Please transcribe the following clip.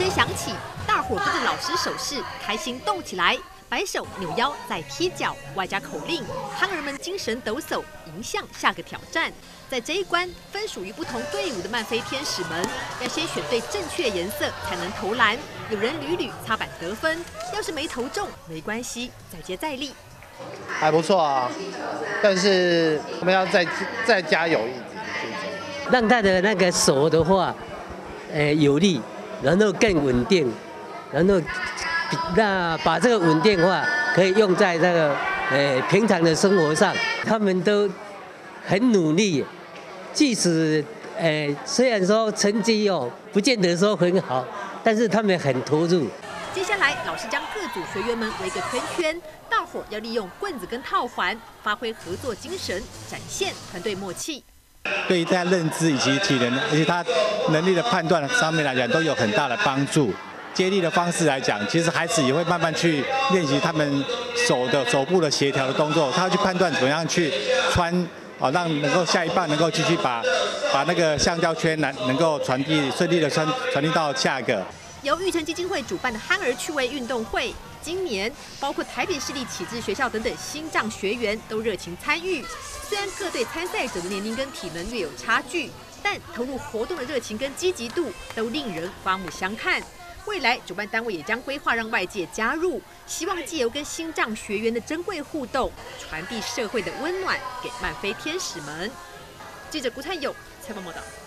声响起，大伙跟着老师手势，开心动起来，摆手扭腰再踢脚，外加口令，憨儿们精神抖擞，迎向下个挑战。在这一关，分属于不同队伍的慢飞天使们，要先选对正确颜色才能投篮。有人屡屡擦板得分，要是没投中没关系，再接再厉。 还不错啊，但是我们要再加油一点， 让他的那个手的话，有力，然后更稳定，然后把这个稳定化可以用在那个平常的生活上。他们都很努力，即使虽然说成绩不见得说很好，但是他们很投入。 接下来，老师将各组学员们围个圈圈，大伙要利用棍子跟套环，发挥合作精神，展现团队默契。 对于大家认知以及体能，而且他能力的判断上面来讲，都有很大的帮助。接力的方式来讲，其实孩子也会慢慢去练习他们手部的协调的动作，他要去判断怎么样去穿让能够下一棒能够继续把那个橡胶圈能够顺利的传递到下一个。 由育成基金会主办的憨儿趣味运动会，今年包括台北市立启智学校等等心障学员都热情参与。虽然各队参赛者的年龄跟体能略有差距，但投入活动的热情跟积极度都令人刮目相看。未来主办单位也将规划让外界加入，希望藉由跟心障学员的珍贵互动，传递社会的温暖给慢飞天使们。记者顾灿友采访报道。